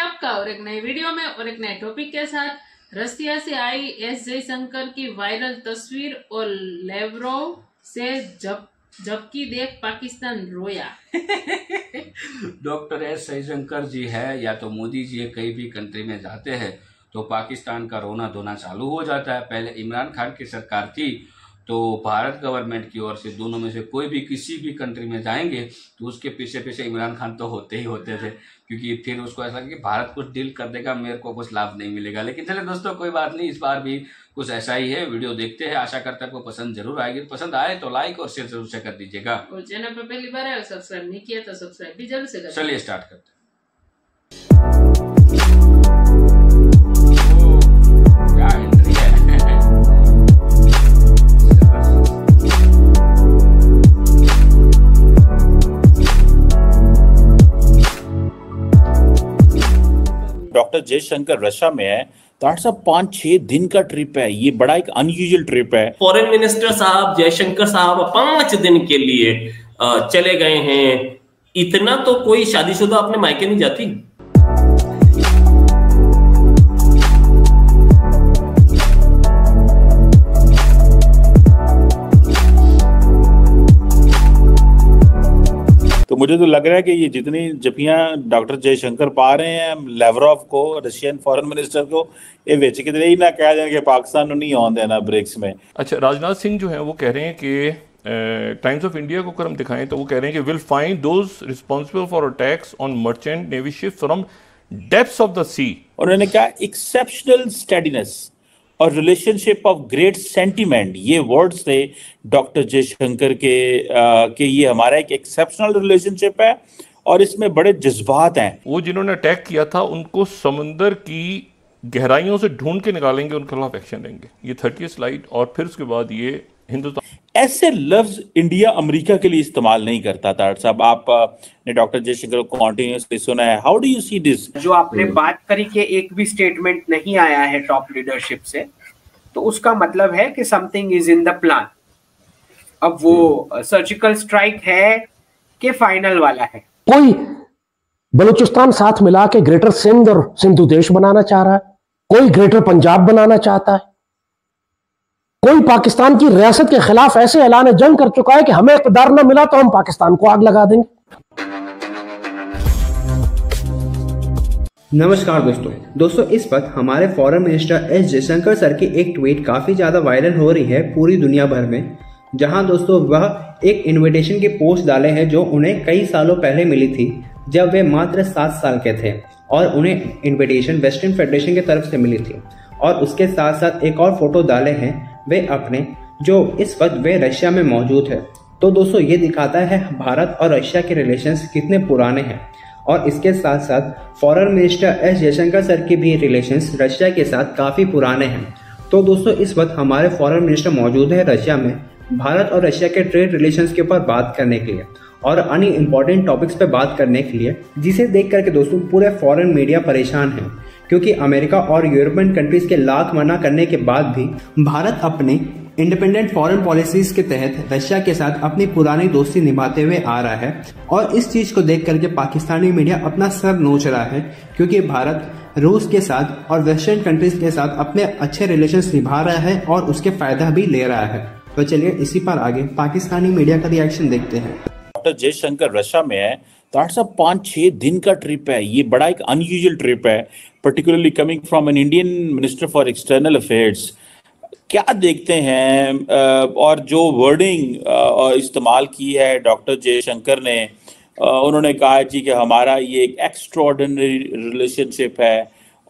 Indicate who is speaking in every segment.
Speaker 1: आपका और एक नई वीडियो में और एक नए टॉपिक के साथ। रसिया से आई एस जयशंकर की वायरल तस्वीर और लेवरोव से जबकि देख पाकिस्तान रोया।
Speaker 2: डॉक्टर एस जयशंकर जी है या तो मोदी जी कहीं भी कंट्री में जाते हैं तो पाकिस्तान का रोना धोना चालू हो जाता है। पहले इमरान खान की सरकार थी तो भारत गवर्नमेंट की ओर से दोनों में से कोई भी किसी भी कंट्री में जाएंगे तो उसके पीछे पीछे इमरान खान तो होते ही होते थे, क्योंकि फिर उसको ऐसा कि भारत कुछ डील कर देगा, मेरे को कुछ लाभ नहीं मिलेगा। लेकिन चले दोस्तों, कोई बात नहीं, इस बार भी कुछ ऐसा ही है। वीडियो देखते हैं, आशा करते हैं आपको पसंद जरूर आएगी। पसंद आए तो लाइक और शेयर जरूर से कर दीजिएगा
Speaker 1: और चैनल पर पहली बार है सब्सक्राइब नहीं किया तो सब्सक्राइब भी जरूर से कर।
Speaker 2: चलिए स्टार्ट करते हैं।
Speaker 3: डॉक्टर जयशंकर रशिया में है। डॉक्टर साहब 5-6 दिन का ट्रिप है, ये बड़ा एक अनयूजुअल ट्रिप है।
Speaker 4: फॉरेन मिनिस्टर साहब जयशंकर साहब 5 दिन के लिए चले गए हैं। इतना तो कोई शादीशुदा अपने मायके नहीं जाती।
Speaker 3: तो मुझे तो लग रहा है कि ये जितनी जपियां डॉक्टर जयशंकर पा रहे हैं लेवरोव को, रशियन फॉरेन मिनिस्टर को, ये वेच कितने ही ना कह दें कि पाकिस्तान नहीं आने देना ब्रिक्स में।
Speaker 5: अच्छा, राजनाथ सिंह जो है वो कह रहे हैं कि टाइम्स ऑफ इंडिया को अगर हम दिखाएं तो वो कह रहे हैं कि will find those responsible for attacks on merchant navy ship from depths of the sea.
Speaker 3: उन्होंने कहा एक्सेप्शनल स्टेडीनेस और रिलेशनशिप ऑफ ग्रेट सेंटीमेंट, ये वर्ड्स थे डॉक्टर जयशंकर के ये हमारा एक एक्सेप्शनल रिलेशनशिप है और इसमें बड़े जज्बात हैं।
Speaker 5: वो जिन्होंने अटैक किया था उनको समुंदर की गहराइयों से ढूंढ के निकालेंगे, उनके खिलाफ एक्शन लेंगे। ये 30 स्लाइड। और फिर उसके बाद ये हिंदुस्तान
Speaker 3: ऐसे लफ्ज इंडिया अमेरिका के लिए इस्तेमाल नहीं करता था। साहब आपने डॉक्टर जयशंकर को कॉन्टिन्यूसली सुना है, how do you see this?
Speaker 6: जो आपने बात करी कि एक भी स्टेटमेंट नहीं आया है टॉप लीडरशिप से, तो उसका मतलब है कि something is in the plan. अब वो सर्जिकल स्ट्राइक है कि फाइनल वाला है।
Speaker 7: कोई बलूचिस्तान साथ मिला के ग्रेटर सिंध और सिंधु देश बनाना चाह रहा है, कोई ग्रेटर पंजाब बनाना चाहता है, कोई पाकिस्तान की रियासत के खिलाफ ऐसे ऐलान जंग कर चुका है कि हमें इक़्तिदार न मिला तो हम पाकिस्तान को आग लगा देंगे।
Speaker 8: नमस्कार दोस्तों, इस वक्त हमारे foreign minister S Jaishankar sir की एक ट्वीट काफी ज्यादा वायरल हो रही है पूरी दुनिया भर में, जहां दोस्तों वह एक इनविटेशन की पोस्ट डाले हैं जो उन्हें कई सालों पहले मिली थी जब वे मात्र 7 साल के थे और उन्हें इनविटेशन वेस्टर्न फेडरेशन की तरफ से मिली थी। और उसके साथ साथ एक और फोटो डाले हैं वे अपने, जो इस वक्त वे रशिया में मौजूद है। तो दोस्तों ये दिखाता है भारत और रशिया के रिलेशंस कितने पुराने हैं। और इसके साथ साथ foreign minister S Jaishankar sir के भी रिलेशंस रशिया के साथ काफी पुराने हैं। तो दोस्तों इस वक्त हमारे फॉरेन मिनिस्टर मौजूद है रशिया में भारत और रशिया के ट्रेड रिलेशंस के ऊपर बात करने के लिए और अन्य इंपॉर्टेंट टॉपिक्स पे बात करने के लिए, जिसे देख करके दोस्तों पूरे फॉरेन मीडिया परेशान है, क्योंकि अमेरिका और यूरोपियन कंट्रीज के लाख मना करने के बाद भी भारत अपने इंडिपेंडेंट फॉरेन पॉलिसीज के तहत रशिया के साथ अपनी पुरानी दोस्ती निभाते हुए आ रहा है। और इस चीज को देख करके पाकिस्तानी मीडिया अपना सर नोच रहा है, क्योंकि भारत रूस के साथ और वेस्टर्न कंट्रीज के साथ अपने अच्छे रिलेशंस निभा रहा है और उसके फायदा भी ले रहा है। तो चलिए इसी पर आगे पाकिस्तानी मीडिया का रिएक्शन देखते हैं।
Speaker 3: डॉक्टर जयशंकर रशिया में है। डॉक्टर साहब 5-6 दिन का ट्रिप है, ये बड़ा एक अनयूजुअल ट्रिप है, particularly coming from an Indian minister for external affairs. क्या देखते हैं और जो वर्डिंग इस्तेमाल की है डॉक्टर जयशंकर ने, उन्होंने कहा जी कि हमारा ये एक एक्स्ट्राऑर्डिनरी रिलेशनशिप है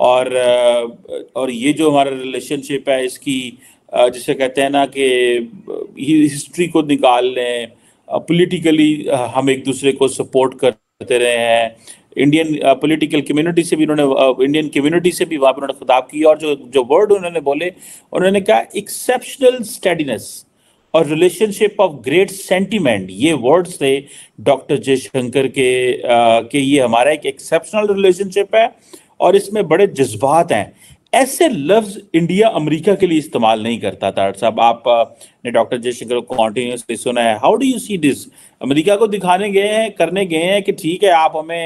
Speaker 3: और ये जो हमारा रिलेशनशिप है इसकी जिसे कहते हैं ना कि हिस्ट्री को निकाल लें, पॉलिटिकली हम एक दूसरे को सपोर्ट करते रहे हैं। इंडियन पॉलिटिकल कम्युनिटी से भी उन्होंने इंडियन कम्युनिटी से भी वहाँ पर उन्होंने खिताब किया और जो वर्ड उन्होंने बोले, उन्होंने कहा एक्सेप्शनल स्टेडीनेस और रिलेशनशिप ऑफ ग्रेट सेंटीमेंट, ये वर्ड्स थे डॉक्टर जयशंकर के ये हमारा एक एक्सेप्शनल रिलेशनशिप है और इसमें बड़े जज्बात हैं। ऐसे लफ्ज इंडिया अमेरिका के लिए इस्तेमाल नहीं करता था। साहब आपने डॉक्टर जयशंकर को कॉन्टिन्यूसली सुना है, how do you see this? America को दिखाने गए हैं, करने गए हैं कि ठीक है आप हमें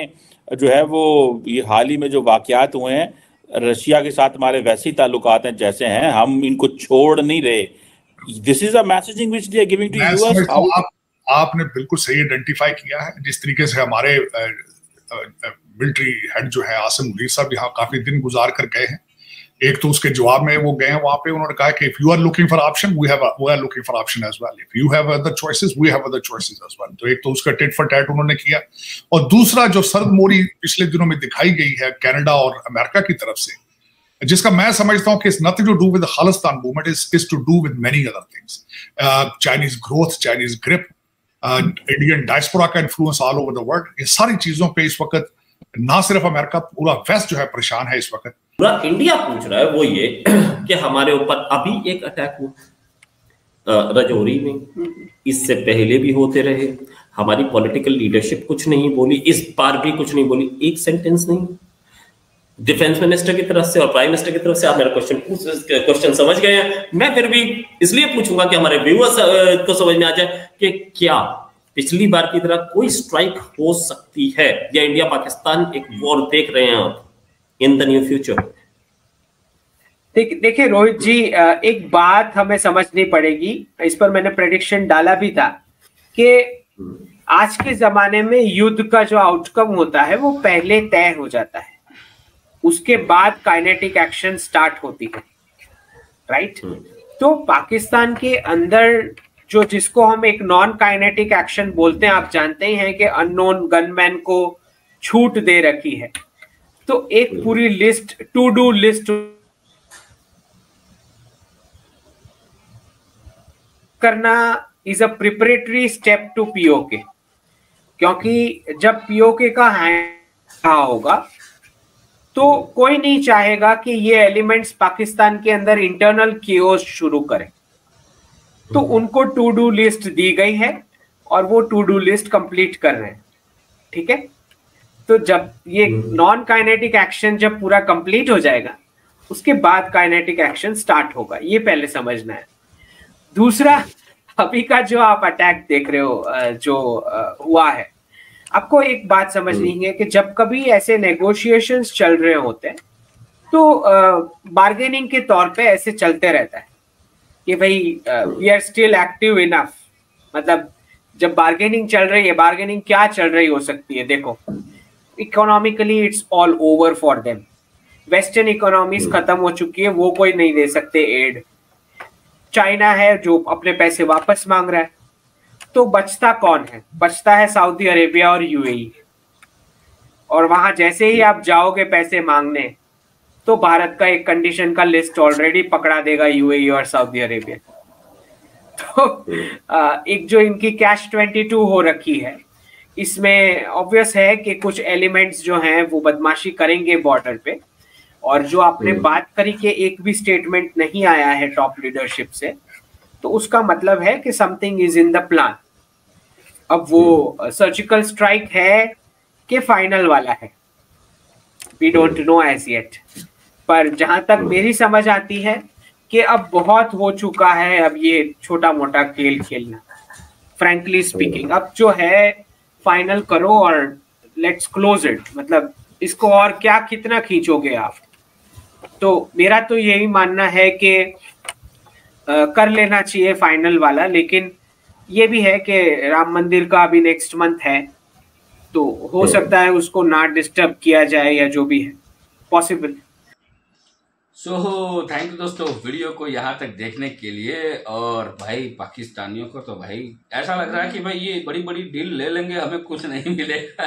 Speaker 3: जो है वो ये हाल ही में जो वाकयात हुए हैं, रशिया के साथ हमारे वैसे ही ताल्लुकात हैं जैसे हैं, हम इनको छोड़ नहीं रहे। This is a messaging which they are giving to
Speaker 9: मैं
Speaker 3: यूएस।
Speaker 9: समझता हूँ आपने बिल्कुल सही आइडेंटिफाई किया है। जिस तरीके से हमारे मिलिट्री हेड जो है आसिम मुनीर साहब यहाँ काफी दिन गुजार कर गए हैं, एक तो उसके जवाब में वो गए हैं वहां पे, उन्होंने कहा कि if you are looking for option we are looking for option as well, if you have other choices we have other choices as well. तो एक तो उसका टिट फॉर टैट उन्होंने किया, और दूसरा जो सर्द मोरी पिछले दिनों में दिखाई गई है कनाडा और अमेरिका की तरफ से, जिसका मैं समझता हूं कि it's nothing to do with the Khalistan movement, is to do with many other things, Chinese growth, Chinese grip, Indian diaspora का influence all over the world. ये सारी चीजों पे इस वक्त ना सिर्फ अमेरिका, पूरा वेस्ट जो है परेशान है इस वक्त।
Speaker 4: पूरा इंडिया पूछ रहा है वो ये कि हमारे ऊपर अभी एक अटैक हुआ रजौरी में, इससे पहले भी होते रहे, हमारी पॉलिटिकल लीडरशिप कुछ नहीं बोली, इस बार भी कुछ नहीं बोली, एक सेंटेंस नहीं। डिफेंस मिनिस्टर की तरफ से और प्राइम मिनिस्टर की तरफ से आप मेरा क्वेश्चन समझ गए हैं। मैं फिर भी इसलिए पूछूंगा कि हमारे व्यूअर्स को समझ में आ जाए कि क्या पिछली बार की तरह कोई स्ट्राइक हो सकती है, या इंडिया पाकिस्तान एक वॉर देख रहे हैं आप इन द न्यू फ्यूचर।
Speaker 6: देखिए रोहित जी, एक बात हमें समझनी पड़ेगी, इस पर मैंने प्रेडिक्शन डाला भी था कि आज के जमाने में युद्ध का जो आउटकम होता है वो पहले तय हो जाता है, उसके बाद काइनेटिक एक्शन स्टार्ट होती है, राइट। तो पाकिस्तान के अंदर जो जिसको हम एक नॉन काइनेटिक एक्शन बोलते हैं, आप जानते ही हैं कि अननोन गनमैन को छूट दे रखी है। तो एक पूरी लिस्ट, टू डू लिस्ट करना is a preparatory step to PoK, क्योंकि जब पीओके का हैंड होगा तो कोई नहीं चाहेगा कि ये एलिमेंट्स पाकिस्तान के अंदर इंटरनल केओस शुरू करें। तो उनको टू डू लिस्ट दी गई है और वो टू डू लिस्ट कंप्लीट कर रहे हैं, ठीक है। तो जब ये नॉन काइनेटिक एक्शन जब पूरा कंप्लीट हो जाएगा, उसके बाद काइनेटिक एक्शन स्टार्ट होगा, ये पहले समझना है। दूसरा, अभी का जो आप अटैक देख रहे हो जो हुआ है, आपको एक बात समझनी है कि जब कभी ऐसे नेगोशिएशंस चल रहे होते हैं तो बार्गेनिंग के तौर पे ऐसे चलते रहता है कि भाई we are still active enough. मतलब जब बार्गेनिंग चल रही है, बार्गेनिंग क्या चल रही हो सकती है, देखो economically it's all over for them, western economies खत्म हो चुकी है, वो कोई नहीं दे सकते एड। चाइना है जो अपने पैसे वापस मांग रहा है, तो बचता कौन है? बचता है सऊदी अरेबिया और यूएई। और वहां जैसे ही आप जाओगे पैसे मांगने, तो भारत का एक कंडीशन का लिस्ट ऑलरेडी पकड़ा देगा यूएई और सऊदी अरेबिया। तो एक जो इनकी कैश 22 हो रखी है, इसमें ऑब्वियस है कि कुछ एलिमेंट्स जो हैं वो बदमाशी करेंगे बॉर्डर पे। और जो आपने बात करी कि एक भी स्टेटमेंट नहीं आया है टॉप लीडरशिप से, तो उसका मतलब है कि something is in the plan. अब वो सर्जिकल स्ट्राइक है कि फाइनल वाला है, we don't know as yet. पर जहां तक मेरी समझ आती है कि अब बहुत हो चुका है अब ये छोटा मोटा खेल खेलना, फ्रैंकली स्पीकिंग। अब जो है फाइनल करो और लेट्स क्लोज इट। मतलब इसको और क्या कितना खींचोगे आप? तो मेरा तो यही मानना है कि कर लेना चाहिए फाइनल वाला। लेकिन ये भी है कि राम मंदिर का अभी नेक्स्ट मंथ है, तो हो सकता है उसको ना डिस्टर्ब किया जाए या जो भी है पॉसिबल।
Speaker 2: सो थैंक यू दोस्तों वीडियो को यहाँ तक देखने के लिए। और भाई पाकिस्तानियों को तो भाई ऐसा लग रहा है कि भाई ये बड़ी बड़ी डील ले लेंगे, हमें कुछ नहीं मिलेगा।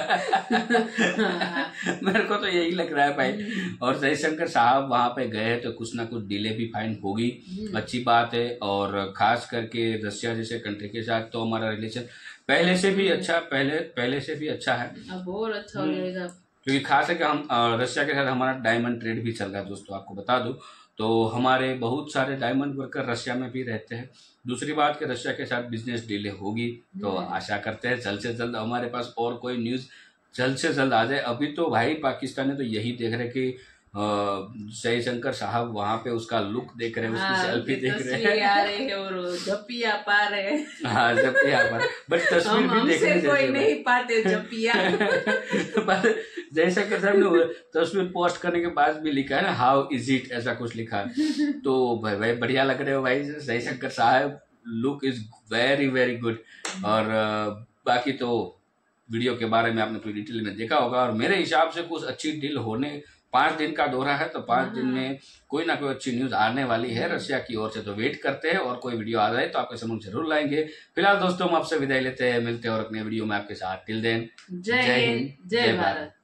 Speaker 2: मेरे को तो यही लग रहा है भाई। और जयशंकर साहब वहां पे गए तो कुछ ना कुछ डीले भी फाइन होगी, अच्छी बात है। और खास करके रशिया जैसे कंट्री के साथ तो हमारा रिलेशन पहले से भी अच्छा पहले से भी अच्छा है,
Speaker 1: अब और अच्छा हो जाएगा।
Speaker 2: क्योंकि खास है कि हम रशिया के साथ हमारा डायमंड ट्रेड भी चल रहा है दोस्तों, आपको बता दूं। तो हमारे बहुत सारे डायमंड वर्कर रशिया में भी रहते हैं। दूसरी बात कि रशिया के साथ बिजनेस डीले होगी, तो आशा करते हैं जल्द से जल्द हमारे पास और कोई न्यूज़ जल्द से जल्द आ जाए। अभी तो भाई पाकिस्तान ने तो यही देख रहे कि जयशंकर साहब वहां पे उसका लुक देख रहे हैं, उसकी
Speaker 1: हाँ,
Speaker 2: सेल्फी देख रहे
Speaker 1: तस्वीर
Speaker 2: हैं।
Speaker 1: आ रही है और जपिया पा रहे हैं।
Speaker 2: हाँ जपिया पर, बट तस्वीर भी देखने
Speaker 1: हमसे कोई
Speaker 2: जैसी
Speaker 1: नहीं पाते जपिया।
Speaker 2: पर जयशंकर साहब ने तस्वीर पोस्ट करने के बाद भी लिखा है ना, हाउ इज इट, ऐसा कुछ लिखा है। तो भाई बढ़िया लग रहे हो भाई जयशंकर साहब, look is very very good. और बाकी तो वीडियो के बारे में आपने पूरी डिटेल में देखा होगा, और मेरे हिसाब से कुछ अच्छी डील होने, 5 दिन का दौरा है तो 5 दिन में कोई ना कोई अच्छी न्यूज आने वाली है रशिया की ओर से। तो वेट करते हैं, और कोई वीडियो आ जाए तो आपके समझ जरूर लाएंगे। फिलहाल दोस्तों हम आपसे विदाई लेते हैं, मिलते हैं और अपने वीडियो में आपके साथ। टिल देन
Speaker 1: जय हिंद, जय भारत।